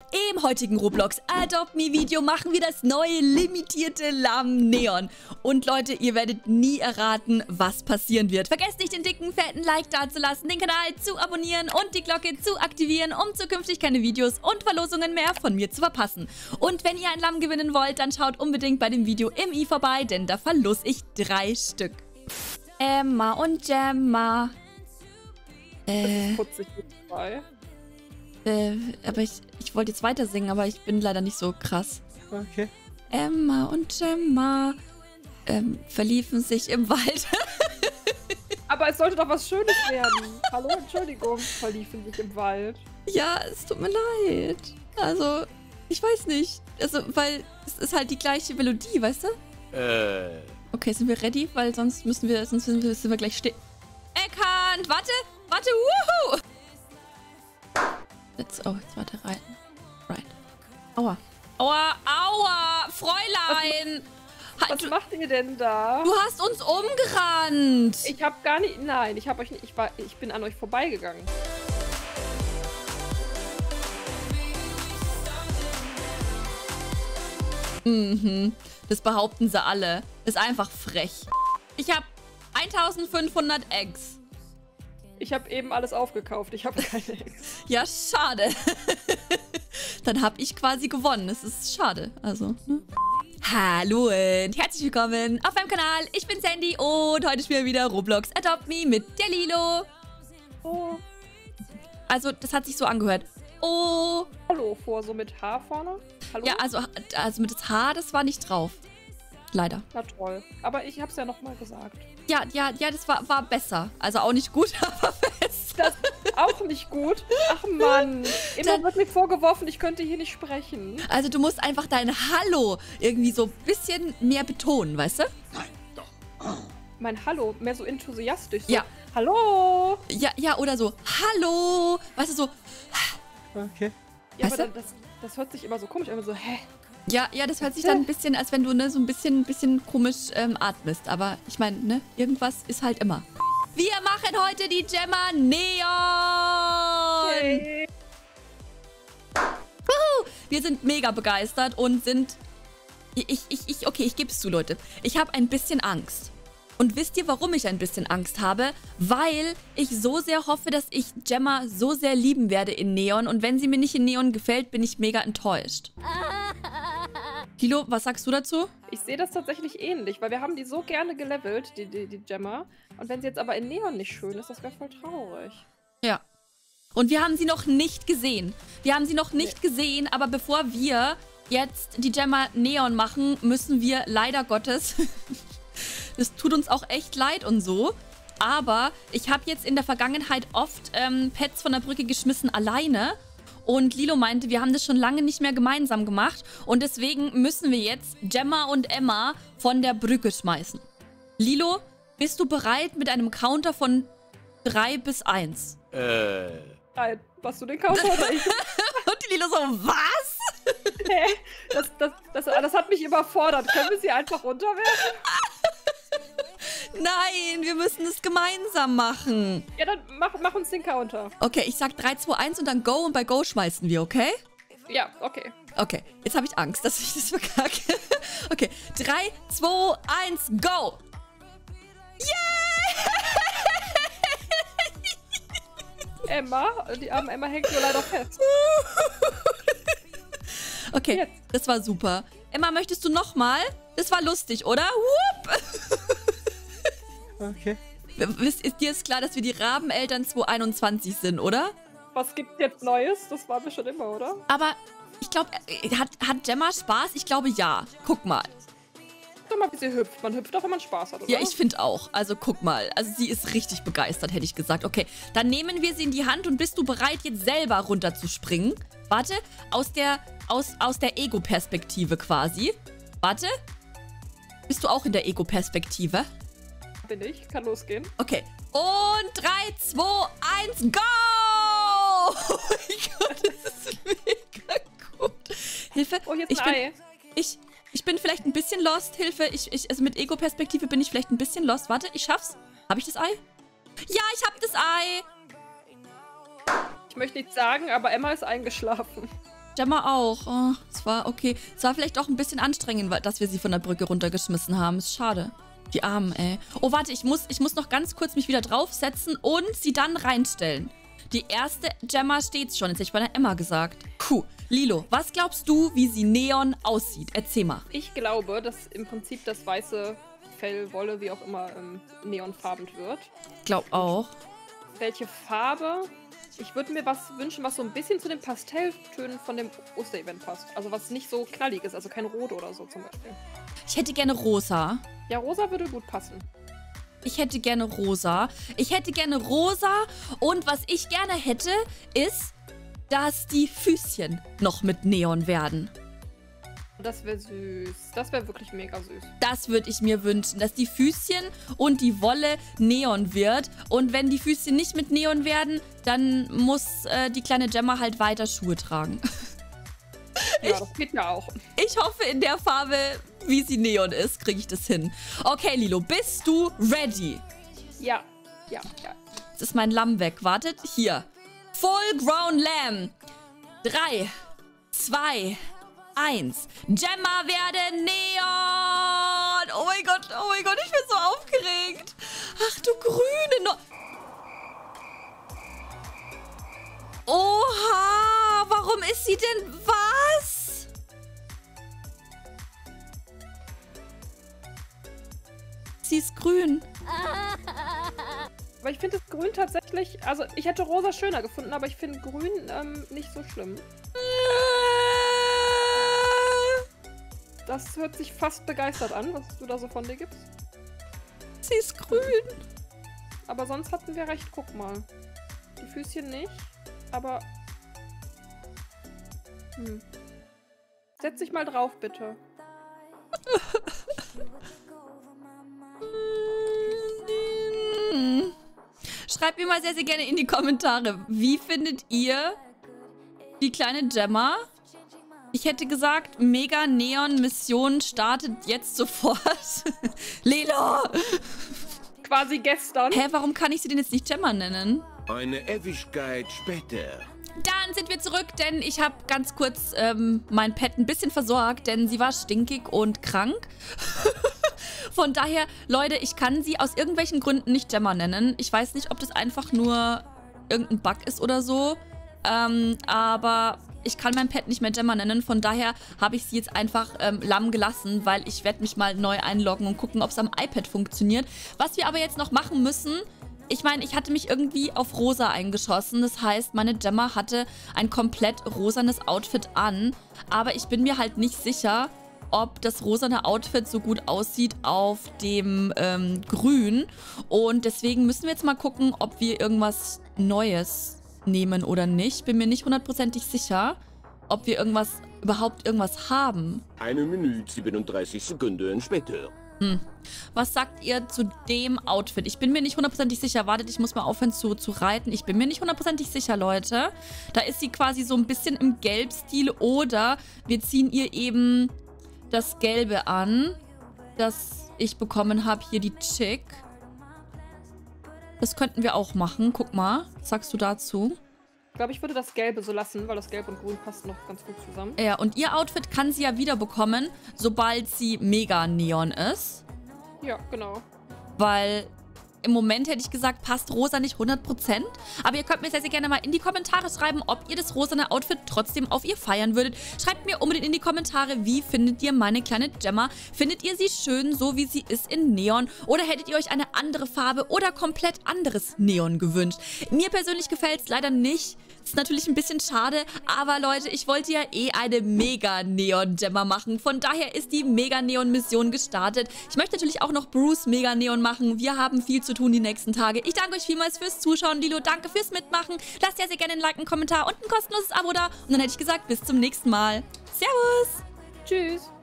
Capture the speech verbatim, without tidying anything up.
Im heutigen Roblox Adopt Me Video machen wir das neue limitierte Lamm Neon. Und Leute, ihr werdet nie erraten, was passieren wird. Vergesst nicht, den dicken, fetten Like dazulassen, den Kanal zu abonnieren und die Glocke zu aktivieren, um zukünftig keine Videos und Verlosungen mehr von mir zu verpassen. Und wenn ihr ein Lamm gewinnen wollt, dann schaut unbedingt bei dem Video im i vorbei, denn da verlose ich drei Stück. Emma und Gemma. Äh, Das ist putzig mit dabei. äh, aber ich, ich wollte jetzt weiter singen, aber ich bin leider nicht so krass. Okay. Emma und Gemma ähm, verliefen sich im Wald. Aber es sollte doch was Schönes werden. Hallo, Entschuldigung. Verliefen sich im Wald. Ja, es tut mir leid. Also, ich weiß nicht. Also, weil es ist halt die gleiche Melodie, weißt du? Äh. Okay, sind wir ready? Weil sonst müssen wir, sonst sind wir, sind wir gleich stehen. Erkannt! Warte! Warte! Wuhu! Jetzt, oh, jetzt warte, reiten. Right. Aua. Aua, aua! Fräulein! Was Halt, du, macht ihr denn da? du hast uns umgerannt! Ich hab gar nicht. Nein, ich hab euch nicht. Ich, war, ich bin an euch vorbeigegangen. Mhm. Das behaupten sie alle. Ist einfach frech. Ich habe eintausendfünfhundert Eggs. Ich habe eben alles aufgekauft. Ich habe keine Eggs. Ja, schade. Dann habe ich quasi gewonnen. Es ist schade. Also, ne? Hallo und herzlich willkommen auf meinem Kanal. Ich bin Sandy und heute spielen wir wieder Roblox Adopt Me mit der Lilo. Oh. Also, das hat sich so angehört. Oh. Hallo, vor so mit H vorne. Hallo? Ja, also, also mit das H, das war nicht drauf. Leider. Na toll. Aber ich hab's ja nochmal gesagt. Ja, ja, ja, das war, war besser. Also auch nicht gut, aber besser. Das ist auch nicht gut. Ach Mann. Immer Dann- wird mir vorgeworfen, ich könnte hier nicht sprechen. Also du musst einfach dein Hallo irgendwie so ein bisschen mehr betonen, weißt du? Mein Hallo, mehr so enthusiastisch. So, Ja. Hallo. Ja, ja, oder so Hallo, weißt du, so. Okay. Ja, Weißt aber du? das, das hört sich immer so komisch an. Immer so, hä? Ja, ja, das hört sich dann ein bisschen, als wenn du ne, so ein bisschen, bisschen komisch ähm, atmest. Aber ich meine, ne, irgendwas ist halt immer. Wir machen heute die Gemma Neon. Hey. Wir sind mega begeistert und sind... Ich, ich, ich, okay, ich gebe es zu, Leute. Ich habe ein bisschen Angst. Und wisst ihr, warum ich ein bisschen Angst habe? Weil ich so sehr hoffe, dass ich Gemma so sehr lieben werde in Neon. Und wenn sie mir nicht in Neon gefällt, bin ich mega enttäuscht. Lilo, was sagst du dazu? Ich sehe das tatsächlich ähnlich, weil wir haben die so gerne gelevelt, die, die, die Gemma. Und wenn sie jetzt aber in Neon nicht schön ist, das wäre voll traurig. Ja. Und wir haben sie noch nicht gesehen. Wir haben sie noch nicht Nee. gesehen, aber bevor wir jetzt die Gemma Neon machen, müssen wir leider Gottes... Das tut uns auch echt leid und so. Aber ich habe jetzt in der Vergangenheit oft ähm, Pets von der Brücke geschmissen alleine. Und Lilo meinte, wir haben das schon lange nicht mehr gemeinsam gemacht. Und deswegen müssen wir jetzt Gemma und Emma von der Brücke schmeißen. Lilo, bist du bereit mit einem Counter von drei bis eins? Äh. Nein, was du den Counter oder ich? Und die Lilo so, was? Hä? Das, das, das, das hat mich überfordert. Können wir sie einfach runterwerfen? Nein, wir müssen es gemeinsam machen. Ja, dann mach, mach uns den Counter. Okay, ich sag drei, zwei, eins und dann Go und bei Go schmeißen wir, okay? Ja, okay. Okay, jetzt habe ich Angst, dass ich das verkacke. Okay, drei, zwei, eins, Go! Emma, die arme Emma hängt nur leider fest. Okay, Jetzt. das war super. Emma, möchtest du nochmal? Das war lustig, oder? Whoop! Okay. Wisst ist dir ist klar, dass wir die Rabeneltern zwanzig einundzwanzig sind, oder? Was gibt's jetzt Neues? Das waren wir schon immer, oder? Aber ich glaube, hat, hat Gemma Spaß? Ich glaube, ja. Guck mal. Guck mal, wie sie hüpft. Man hüpft auch, wenn man Spaß hat, oder? Ja, ich finde auch. Also guck mal. Also sie ist richtig begeistert, hätte ich gesagt. Okay, dann nehmen wir sie in die Hand und bist du bereit, jetzt selber runterzuspringen? Warte, aus der, aus, aus der Ego-Perspektive quasi. Warte. Bist du auch in der Ego-Perspektive? Bin ich. Kann losgehen. Okay. Und drei, zwei, eins, go! Oh mein Gott, das ist mega gut. Hilfe. Oh, hier ist ich ein bin, Ei. Ich, ich bin vielleicht ein bisschen lost. Hilfe. Ich, ich, also mit Ego-Perspektive bin ich vielleicht ein bisschen lost. Warte, ich schaff's. Habe ich das Ei? Ja, ich hab das Ei. Ich möchte nichts sagen, aber Emma ist eingeschlafen. Gemma auch. Oh, es war okay. Es war vielleicht auch ein bisschen anstrengend, weil- dass wir sie von der Brücke runtergeschmissen haben. Ist schade. Die Armen, ey. Oh, warte, ich muss, ich muss noch ganz kurz mich wieder draufsetzen und sie dann reinstellen. Die erste Gemma steht schon. Jetzt hätte ich bei der Emma gesagt. Puh. Lilo, was glaubst du, wie sie Neon aussieht? Erzähl mal. Ich glaube, dass im Prinzip das weiße Fell, Wolle, wie auch immer, ähm, neonfarben wird. Glaub auch. Welche Farbe? Ich würde mir was wünschen, was so ein bisschen zu den Pastelltönen von dem Osterevent passt. Also was nicht so knallig ist, also kein Rot oder so zum Beispiel. Ich hätte gerne rosa. Ja, rosa würde gut passen. Ich hätte gerne rosa. Ich hätte gerne rosa. Und was ich gerne hätte, ist, dass die Füßchen noch mit Neon werden. Das wäre süß. Das wäre wirklich mega süß. Das würde ich mir wünschen, dass die Füßchen und die Wolle Neon wird. Und wenn die Füßchen nicht mit Neon werden, dann muss äh, die kleine Gemma halt weiter Schuhe tragen. Ja, ich, das geht ja auch. Ich hoffe, in der Farbe, wie sie Neon ist, kriege ich das hin. Okay, Lilo, bist du ready? Ja, ja, ja. Jetzt ist mein Lamm weg. Wartet, hier. Full Grown Lamb. Drei, zwei, eins. Gemma werde Neon. Oh mein Gott, oh mein Gott, ich bin so aufgeregt. Ach du grüne no Oha, warum ist sie denn was? Sie ist grün. Aber ich finde das Grün tatsächlich, also ich hätte rosa schöner gefunden, aber ich finde Grün ähm, nicht so schlimm. Das hört sich fast begeistert an, was du da so von dir gibst. Sie ist grün. Aber sonst hatten wir recht, guck mal. Die Füßchen nicht, aber... Hm. Setz dich mal drauf, bitte. Schreibt mir mal sehr, sehr gerne in die Kommentare, wie findet ihr die kleine Gemma? Ich hätte gesagt, Mega Neon Mission startet jetzt sofort. Lilo! Quasi gestern. Hä, warum kann ich sie denn jetzt nicht Gemma nennen? Eine Ewigkeit später. Dann sind wir zurück, denn ich habe ganz kurz ähm, mein Pet ein bisschen versorgt, denn sie war stinkig und krank. Von daher, Leute, ich kann sie aus irgendwelchen Gründen nicht Gemma nennen. Ich weiß nicht, ob das einfach nur irgendein Bug ist oder so. Ähm, aber ich kann mein Pet nicht mehr Gemma nennen. Von daher habe ich sie jetzt einfach ähm, Lamm gelassen, weil ich werde mich mal neu einloggen und gucken, ob es am iPad funktioniert. Was wir aber jetzt noch machen müssen... Ich meine, ich hatte mich irgendwie auf rosa eingeschossen. Das heißt, meine Gemma hatte ein komplett rosanes Outfit an. Aber ich bin mir halt nicht sicher, ob das rosane Outfit so gut aussieht auf dem ähm, Grün. Und deswegen müssen wir jetzt mal gucken, ob wir irgendwas Neues nehmen oder nicht. Bin mir nicht hundertprozentig sicher, ob wir irgendwas überhaupt irgendwas haben. Eine Minute siebenunddreißig Sekunden später. Hm. Was sagt ihr zu dem Outfit? Ich bin mir nicht hundertprozentig sicher. Wartet, ich muss mal aufhören zu, zu reiten. Ich bin mir nicht hundertprozentig sicher, Leute. Da ist sie quasi so ein bisschen im Gelbstil oder wir ziehen ihr eben das Gelbe an, das ich bekommen habe. Hier die Chick. Das könnten wir auch machen. Guck mal. Was sagst du dazu? Ich glaube, ich würde das Gelbe so lassen, weil das Gelb und Grün passt noch ganz gut zusammen. Ja, und ihr Outfit kann sie ja wieder bekommen, sobald sie mega Neon ist. Ja, genau. Weil im Moment hätte ich gesagt, passt rosa nicht hundert Prozent. Aber ihr könnt mir sehr, sehr gerne mal in die Kommentare schreiben, ob ihr das rosane Outfit trotzdem auf ihr feiern würdet. Schreibt mir unbedingt in die Kommentare, wie findet ihr meine kleine Gemma? Findet ihr sie schön, so wie sie ist in Neon? Oder hättet ihr euch eine andere Farbe oder komplett anderes Neon gewünscht? Mir persönlich gefällt es leider nicht. Ist natürlich ein bisschen schade, aber Leute, ich wollte ja eh eine Mega-Neon-Gemma machen. Von daher ist die Mega-Neon-Mission gestartet. Ich möchte natürlich auch noch Bruce Mega-Neon machen. Wir haben viel zu tun die nächsten Tage. Ich danke euch vielmals fürs Zuschauen. Lilo, danke fürs Mitmachen. Lasst ja sehr gerne ein Like, einen Kommentar und ein kostenloses Abo da. Und dann hätte ich gesagt, bis zum nächsten Mal. Servus! Tschüss!